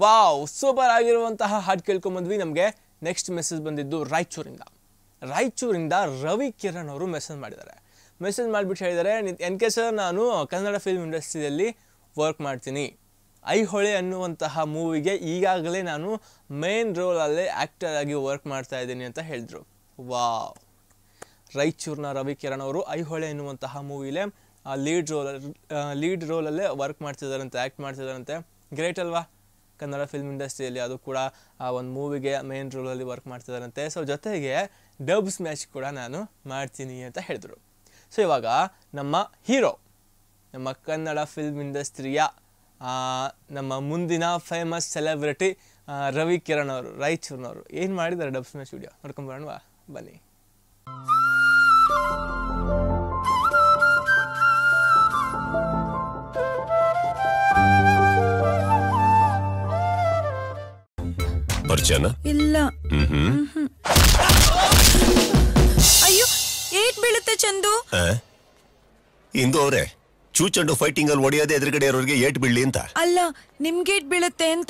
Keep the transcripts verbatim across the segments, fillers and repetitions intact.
Wow, super ಆಗಿರುವಂತಹ ಹಾಡು ಕೇಳ್ಕೊಂಬಂದ್ವಿ. ನಮಗೆ ನೆಕ್ಸ್ಟ್ ಮೆಸೇಜ್ ಬಂದಿದ್ದು ರಾಯಚೂರಿಂದ. ರಾಯಚೂರಿಂದ ರವಿ ಕಿರಣ್ ಅವರು ಮೆಸೇಜ್ ಮಾಡಿದ್ದಾರೆ. ಮೆಸೇಜ್ ಮಾಡಿಬಿಟ್ಟು ಹೇಳಿದ್ದಾರೆ, ಎನ್ ಕೆ ಸರ್, ನಾನು ಕನ್ನಡ ಫಿಲ್ಮ್ ಇಂಡಸ್ಟ್ರಿಯಲ್ಲಿ ವರ್ಕ್ ಮಾಡ್ತೀನಿ. ಐಹೊಳೆ ಅನ್ನುವಂತಹ ಮೂವಿಗೆ ಈಗಾಗಲೇ ನಾನು ಮೇನ್ ರೋಲಲ್ಲೇ ಆ್ಯಕ್ಟರ್ ಆಗಿ ವರ್ಕ್ ಮಾಡ್ತಾ ಇದ್ದೀನಿ ಅಂತ ಹೇಳಿದ್ರು. ವಾವ್, ರಾಯಚೂರಿನ ರವಿ ಕಿರಣ್ ಅವರು ಐಹೊಳೆ ಎನ್ನುವಂತಹ ಮೂವಿಲೇ ಲೀಡ್ ರೋಲ್ ಲೀಡ್ ರೋಲಲ್ಲೇ ವರ್ಕ್ ಮಾಡ್ತಿದ್ದಾರಂತೆ, ಆ್ಯಕ್ಟ್ ಮಾಡ್ತಿದ್ದಾರಂತೆ. ಗ್ರೇಟ್ ಅಲ್ವಾ? ಕನ್ನಡ ಫಿಲ್ಮ್ ಇಂಡಸ್ಟ್ರಿಯಲ್ಲಿ ಅದು ಕೂಡ ಆ ಒಂದು ಮೂವಿಗೆ ಮೇನ್ ರೋಲಲ್ಲಿ ವರ್ಕ್ ಮಾಡ್ತಿದ್ದಾರಂತೆ. ಸೊ ಜೊತೆಗೆ ಡಬ್ಸ್ ಮ್ಯಾಚ್ ಕೂಡ ನಾನು ಮಾಡ್ತೀನಿ ಅಂತ ಹೇಳಿದ್ರು. ಸೊ ಇವಾಗ ನಮ್ಮ ಹೀರೋ, ನಮ್ಮ ಕನ್ನಡ ಫಿಲ್ಮ್ ಇಂಡಸ್ಟ್ರಿಯ ನಮ್ಮ ಮುಂದಿನ ಫೇಮಸ್ ಸೆಲೆಬ್ರಿಟಿ ರವಿ ಕಿರಣ್ ಅವರು, ರಾಯಚೂರಿನವರು ಏನು ಮಾಡಿದ್ದಾರೆ ಡಬ್ಸ್ ಮ್ಯಾಚ್ ವಿಡಿಯೋ ನೋಡ್ಕೊಂಬರೋಣವಾ? ಬನ್ನಿ. ಪರಿಚಯನ ಇಲ್ಲ. ಅಯ್ಯೋ, ಏಟ್ ಬೀಳುತ್ತೆ ಚಂದು. ಇಂದು ಅವರೇ ಚೂಚಂಡು ಫೈಟಿಂಗ್ ಅಲ್ಲಿ ಹೊಡೆಯೋದೇ ಎದುರುಗಡೆ ಇರೋರಿಗೆ ಏಟ್ ಬೀಳ್ಲಿ ಅಂತ ಅಲ್ಲ, ನಿಮ್ಗೆ ಏಟ್ ಬೀಳುತ್ತೆ ಅಂತ.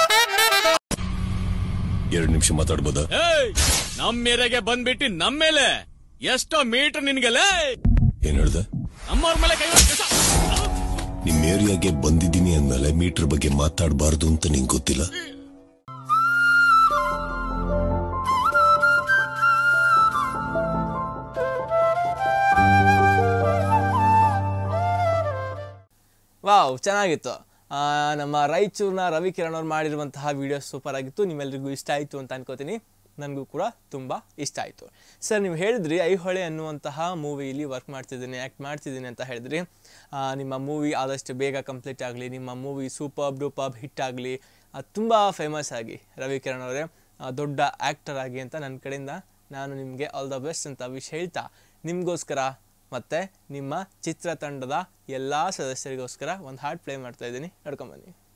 ಎರಡು ನಿಮಿಷ ಮಾತಾಡ್ಬೋದ? ನಮ್ ಮೇರೆಗೆ ಬಂದ್ಬಿಟ್ಟು ನಮ್ಮ ಮೇಲೆ ಎಷ್ಟೋ ಮೀಟರ್ ನಿನ್ಗೆಲ್ಲ ಏನ್ ಹೇಳ್ದ? ನಮ್ಮವ್ರ ಮೇಲೆ ಕೈ ನಿಮ್ ಏರಿಯಾಗೆ ಬಂದಿದ್ದೀನಿ ಅಂದ್ಮೇಲೆ ಮೀಟರ್ ಬಗ್ಗೆ ಮಾತಾಡಬಾರ್ದು ಅಂತ ನಿಂಗೆ ಗೊತ್ತಿಲ್ಲ? ವಾವ್, ಚೆನ್ನಾಗಿತ್ತು. ನಮ್ಮ ರಾಯಚೂರಿನ ರವಿ ಕಿರಣ್ ಅವ್ರು ಮಾಡಿರುವಂತಹ ವಿಡಿಯೋ ಸೂಪರ್ ಆಗಿತ್ತು. ನಿಮ್ಮೆಲ್ಲರಿಗೂ ಇಷ್ಟ ಆಯಿತು ಅಂತ ಅನ್ಕೋತೀನಿ. ನನಗೂ ಕೂಡ ತುಂಬ ಇಷ್ಟ ಆಯಿತು. ಸರ್, ನೀವು ಹೇಳಿದ್ರಿ ಐಹೊಳೆ ಅನ್ನುವಂತಹ ಮೂವಿಲಿ ವರ್ಕ್ ಮಾಡ್ತಿದ್ದೀನಿ, ಆ್ಯಕ್ಟ್ ಮಾಡ್ತಿದ್ದೀನಿ ಅಂತ ಹೇಳಿದ್ರಿ. ನಿಮ್ಮ ಮೂವಿ ಆದಷ್ಟು ಬೇಗ ಕಂಪ್ಲೀಟ್ ಆಗಲಿ, ನಿಮ್ಮ ಮೂವಿ ಸೂಪರ್ ಡೂಪರ್ ಹಿಟ್ ಆಗಲಿ, ತುಂಬ ಫೇಮಸ್ ಆಗಿ ರವಿ ಕಿರಣ್ ಅವರೇ ದೊಡ್ಡ ಆ್ಯಕ್ಟರ್ ಆಗಿ ಅಂತ ನನ್ನ ಕಡೆಯಿಂದ ನಾನು ನಿಮಗೆ ಆಲ್ ದ ಬೆಸ್ಟ್ ಅಂತ ವಿಶ್ ಹೇಳ್ತಾ, ನಿಮಗೋಸ್ಕರ ಮತ್ತು ನಿಮ್ಮ ಚಿತ್ರತಂಡದ ಎಲ್ಲ ಸದಸ್ಯರಿಗೋಸ್ಕರ ಒಂದು ಹಾಡು ಪ್ಲೇ ಮಾಡ್ತಾ ಇದ್ದೀನಿ, ನೋಡ್ಕೊಂಬನ್ನಿ.